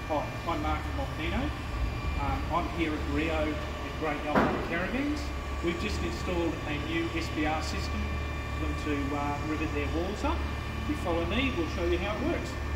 Hi, I'm Mark from Montino. I'm here at Rio at Great Alpine Caravans. We've just installed a new SBR system for them to rivet their walls up. If you follow me, we'll show you how it works.